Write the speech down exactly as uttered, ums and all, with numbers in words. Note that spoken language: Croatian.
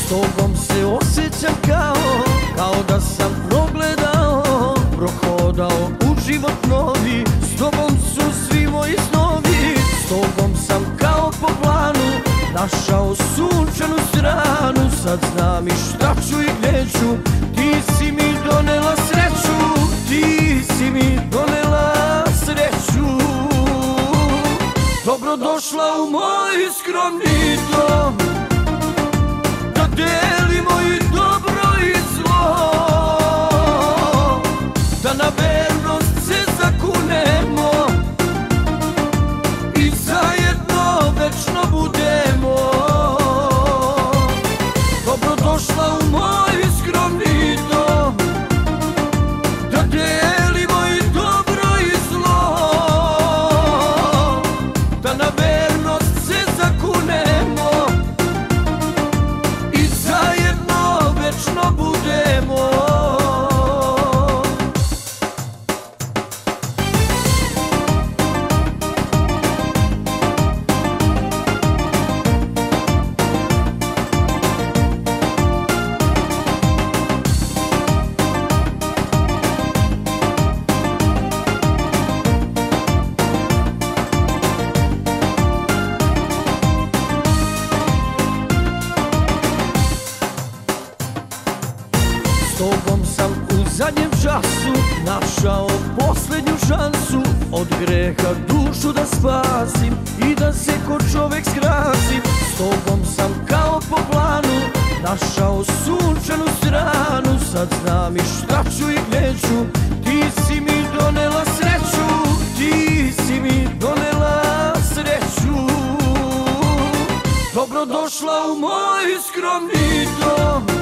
S tobom se osjećam kao, kao da sam progledao, prohodao u život novi. S tobom su svi moji snovi, s tobom sam kao po planu našao sunčanu stranu. Sad znam i šta ću i gdje ću, ti si mi donela sreću, ti si mi donela sreću. Dobrodošla u moj skromni dom, da delimo i dobro i zlo, da na vernost se zakunemo i zajedno večno budemo. Dobrodošla u moj skromni dom, da delimo i dobro i zlo, da na vernost se zakunemo i zajedno večno budemo. S tobom sam u zadnjem času našao posljednju šansu, od greha dušu da spasim i da se ko čovek skrasim. S tobom sam kao po planu našao sunčanu stranu. Sad znam i šta ću i gdje ću, ti si mi donela sreću, ti si mi donela sreću. Dobrodošla u moj skromni dom,